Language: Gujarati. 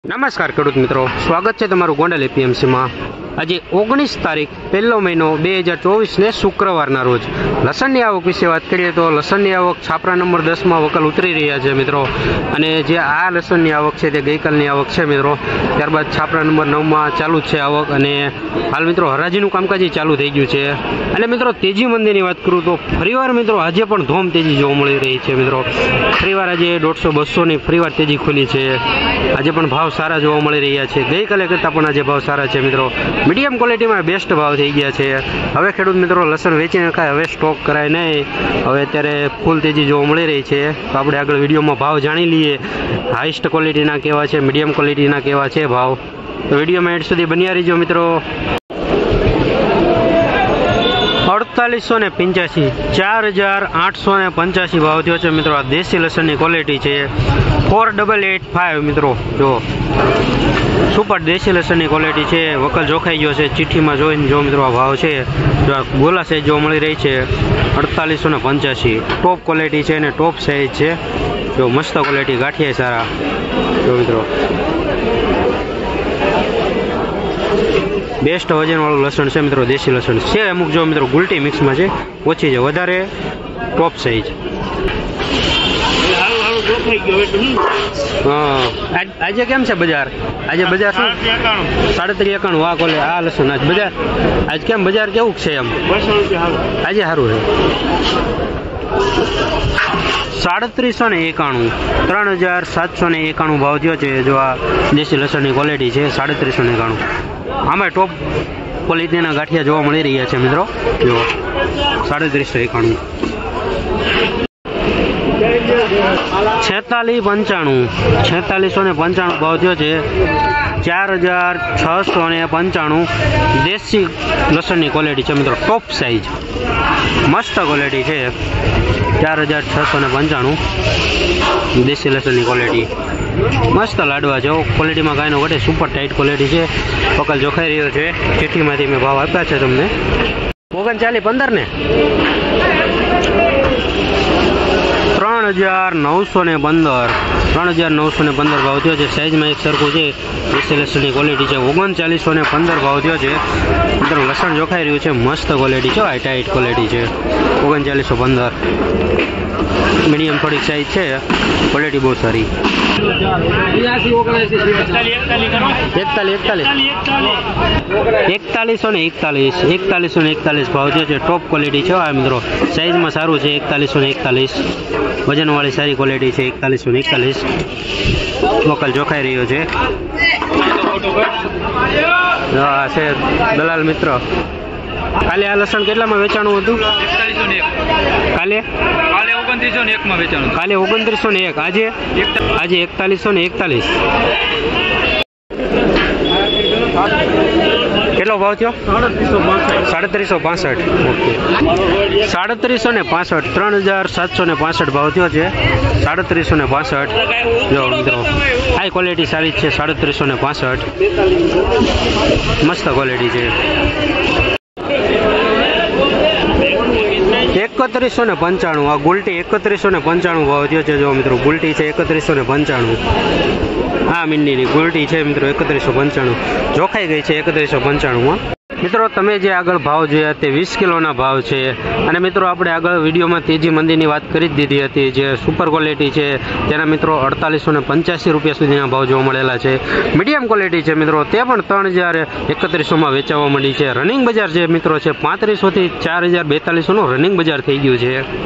નમસ્કાર ખેડૂત મિત્રો, સ્વાગત છે તમારું ગોંડલ એપીએમસીમાં। આજે 19 તારીખ 1લો મહિનો 2024 ને શુક્રવારના રોજ લસણની આવક વિશે વાત કરીએ તો લસણની આવક છાપરા નંબર 10માં વકલ ઉતરી રહ્યા છે મિત્રો। અને જે આ લસણની આવક છે તે ગઈકાલની આવક છે મિત્રો। ત્યારબાદ છાપરા નંબર 9માં ચાલુ છે આવક અને હાલ મિત્રો હરાજીનું કામકાજ ચાલુ થઈ ગયું છે। અને મિત્રો તેજી મંદીની વાત કરું તો ફરીવાર મિત્રો આજે પણ ધોમ તેજી જોવા મળી રહી છે મિત્રો। ફરીવાર આજે 150-200ની ફરીવાર તેજી ખુલી છે। આજે પણ ભાવ સારા જોવા મળી રહ્યા છે। ગઈકાલે કરતાં પણ આજે ભાવ સારા છે મિત્રો। મીડિયમ ક્વોલિટીમાં બેસ્ટ ભાવ થઈ ગયા છે। હવે ખેડૂત મિત્રો લસણ વેચી નખાય, હવે સ્ટોક કરાય નહીં। હવે અત્યારે ફૂલ તેજી જોવા મળી રહી છે। તો આપણે આગળ વિડીયોમાં ભાવ જાણી લઈએ, હાઈએસ્ટ ક્વોલિટીના કેવા છે, મીડિયમ ક્વોલિટીના કેવા છે ભાવ। તો વિડીયોમાં એન્ડ સુધી બન્યા રહીજો મિત્રો। 4885 4885 ભાવ થયો છે મિત્રો। આ દેશી લસણની ક્વોલિટી છે 4885 મિત્રો। જો સુપર દેશી લસણની ક્વોલિટી છે, વકલ જોખાઈ ગયો છે। ચિઠ્ઠીમાં જોઈને જો મિત્રો આ ભાવ છે, જો આ ગોલા સાઈઝ જોવા મળી રહી છે 4885 ટોપ ક્વોલિટી છે અને ટોપ સાઈઝ છે। જો મસ્ત ક્વોલિટી, ગાંઠિયા સારા। જો મિત્રો બેસ્ટ વજનવાળું લસણ છે મિત્રો, દેશી લસણ છે। અમુક જો મિત્રો ગુલટી મિક્સમાં છે, ઓછી છે, વધારે ટોપ સાઈઝ। આજે કેમ છે બજાર? આજે બજાર શું 3791 વાહ કોલે આ લસણ આજ બજાર આજ કેમ બજાર કેવું છે એમ? આજે સારું છે 3791 3791 ભાવ થયો છે। જો આ દેશી લસણની ક્વોલિટી છે 3791। આમાં ટોપ ક્વોલિટીના ગાંઠિયા જોવા મળી રહ્યા છે મિત્રો। જો 3791 4695 ભાવ થયો છે 4695 દેશી લસણની ક્વોલિટી છે મિત્રો, ટોપ સાઈઝ મસ્ત ક્વોલિટી છે 4695 દેશી લસણની ક્વોલિટી મસ્ત લાડવા છે। ક્વોલિટીમાં કાંઈ નો ઘટે, સુપર ટાઈટ ક્વોલિટી છે। વકલ જોખાઈ રહ્યો છે, ચિઠ્ઠીમાંથી મેં ભાવ આપ્યા છે તમને 3915 ને 3915 ભાવ થયો છે। સાઈઝમાં એક સરખું છે, દેશી લસણની ક્વોલિટી છે 3915 ભાવ થયો છે મિત્રો। લસણ જોખાઈ રહ્યું છે, મસ્ત ક્વોલિટી છે, આ ટાઈટ ક્વોલિટી છે 3915। મીડિયમ થોડીક સાઈઝ છે, ક્વોલિટી બહુ સારી। 4141 ભાવ થયો છે, ટોપ ક્વોલિટી છે આ મિત્રો। સાઈઝમાં સારું છે 4141, વજનવાળી સારી ક્વોલિટી છે 4141। વકલ જોખાઈ રહ્યો છે। હા છે દલાલ મિત્ર। કાલે આ લસણ કેટલામાં વેચાણું હતું? 4101। કાલે 2901 માં વેચાણું। કાલે 2901, આજે 4141। કેટલો ભાવ થયો? 3765। ઓકે 3765 3765 ભાવ થયો છે 3765। જો મિત્રો આ ક્વોલિટી સારી છે 3765, મસ્ત ક્વોલિટી છે। 3195 આ ગુલટી 3195 ભાવ થયો છે। જો મિત્રો ગુલટી છે 3195। આ મીંડીની ગુલટી છે મિત્રો 3195, જોખાઈ ગઈ છે 3195માં। મિત્રો તમે જે આગળ ભાવ જોયા તે 20 કિલોના ભાવ છે। અને મિત્રો આપણે આગળ વિડીયોમાં તેજી મંદીની વાત કરી જ દીધી હતી। જે સુપર ક્વોલિટી છે તેના મિત્રો 4885 રૂપિયા સુધીના ભાવ જોવા મળેલા છે। મીડિયમ ક્વોલિટી છે મિત્રો, તે પણ 3031માં વેચાવા મળી છે। રનિંગ બજાર જે મિત્રો છે 3500 થી 4042નું રનિંગ બજાર થઈ ગયું છે।